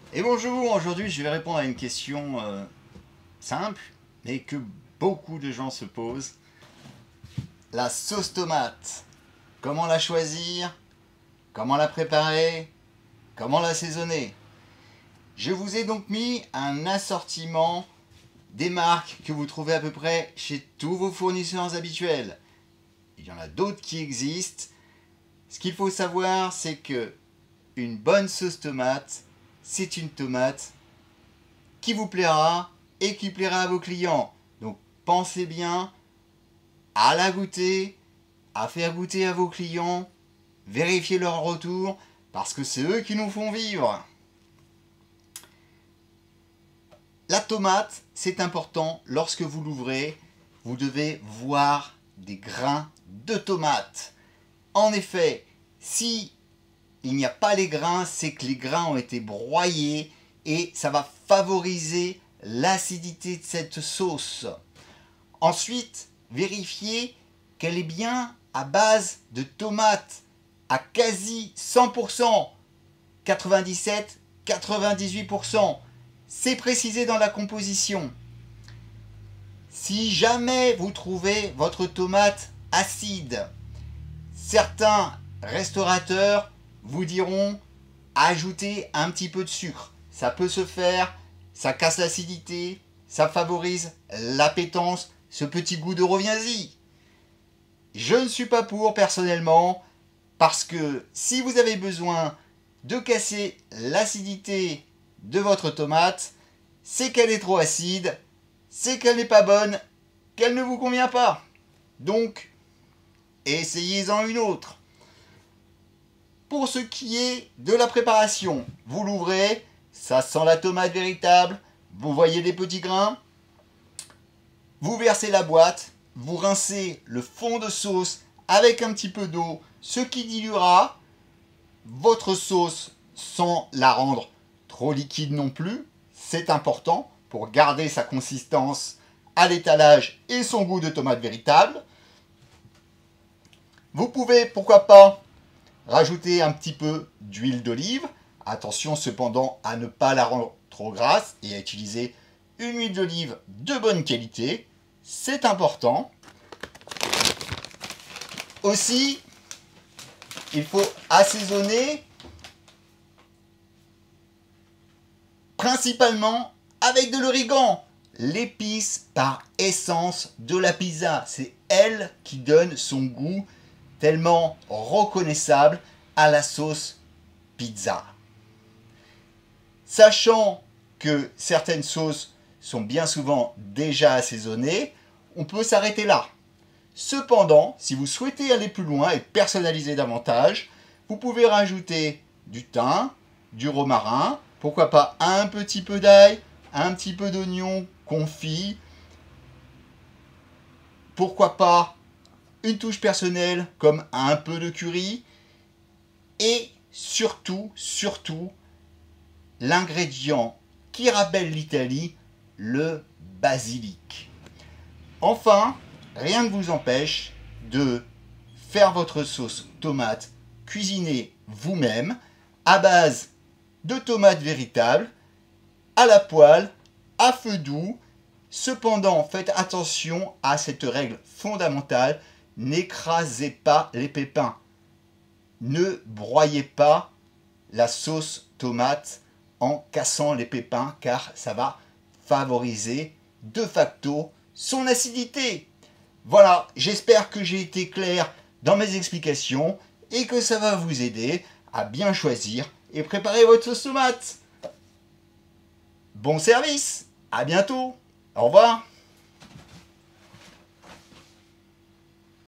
Et bonjour, aujourd'hui je vais répondre à une question simple, mais que beaucoup de gens se posent. La sauce tomate, comment la choisir? Comment la préparer? Comment l'assaisonner? Je vous ai donc mis un assortiment des marques que vous trouvez à peu près chez tous vos fournisseurs habituels. Il y en a d'autres qui existent. Ce qu'il faut savoir, c'est que une bonne sauce tomate, c'est une tomate qui vous plaira et qui plaira à vos clients. Donc pensez bien à la goûter, à faire goûter à vos clients, vérifiez leur retour, parce que c'est eux qui nous font vivre. La tomate, c'est important, lorsque vous l'ouvrez, vous devez voir des grains de tomate. En effet, si il n'y a pas les grains, c'est que les grains ont été broyés et ça va favoriser l'acidité de cette sauce. Ensuite, vérifiez qu'elle est bien à base de tomates à quasi 100%, 97, 98%. C'est précisé dans la composition. Si jamais vous trouvez votre tomate acide, certains restaurateurs vous diront ajouter un petit peu de sucre. Ça peut se faire, ça casse l'acidité, ça favorise l'appétence, ce petit goût de reviens-y. Je ne suis pas pour personnellement, parce que si vous avez besoin de casser l'acidité de votre tomate, c'est qu'elle est trop acide, c'est qu'elle n'est pas bonne, qu'elle ne vous convient pas. Donc, essayez-en une autre. Pour ce qui est de la préparation, vous l'ouvrez, ça sent la tomate véritable, vous voyez les petits grains, vous versez la boîte, vous rincez le fond de sauce avec un petit peu d'eau, ce qui diluera votre sauce sans la rendre trop liquide non plus. C'est important pour garder sa consistance à l'étalage et son goût de tomate véritable. Vous pouvez, pourquoi pas, rajouter un petit peu d'huile d'olive. Attention cependant à ne pas la rendre trop grasse et à utiliser une huile d'olive de bonne qualité. C'est important. Aussi, il faut assaisonner principalement avec de l'origan. L'épice par essence de la pizza. C'est elle qui donne son goût tellement reconnaissable à la sauce pizza. Sachant que certaines sauces sont bien souvent déjà assaisonnées, on peut s'arrêter là. Cependant, si vous souhaitez aller plus loin et personnaliser davantage, vous pouvez rajouter du thym, du romarin, pourquoi pas un petit peu d'ail, un petit peu d'oignon confit, pourquoi pas une touche personnelle comme un peu de curry, et surtout, l'ingrédient qui rappelle l'Italie, le basilic. Enfin, rien ne vous empêche de faire votre sauce tomate cuisinée vous-même à base de tomates véritables, à la poêle, à feu doux. Cependant, faites attention à cette règle fondamentale, n'écrasez pas les pépins. Ne broyez pas la sauce tomate en cassant les pépins, car ça va favoriser de facto son acidité. Voilà, j'espère que j'ai été clair dans mes explications et que ça va vous aider à bien choisir et préparer votre sauce tomate. Bon service, à bientôt, au revoir.